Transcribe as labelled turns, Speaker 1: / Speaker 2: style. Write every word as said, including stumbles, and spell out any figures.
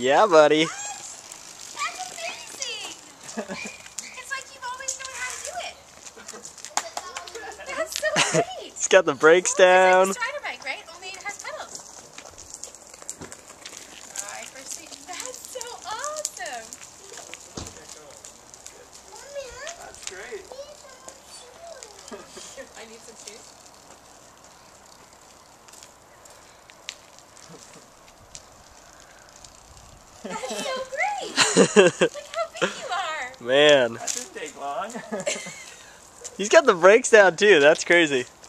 Speaker 1: Yeah, buddy.
Speaker 2: That's amazing! It's like you've always known how to do it. That's so great!
Speaker 1: It's got the brakes down.
Speaker 2: It's like a Strider bike, right? Only it has pedals. Oh, I first see. That's so awesome!
Speaker 3: That's great.
Speaker 2: I need some shoes. That's so great! Look how big you are!
Speaker 1: Man.
Speaker 3: That didn't take long.
Speaker 1: He's got the brakes down too. That's crazy.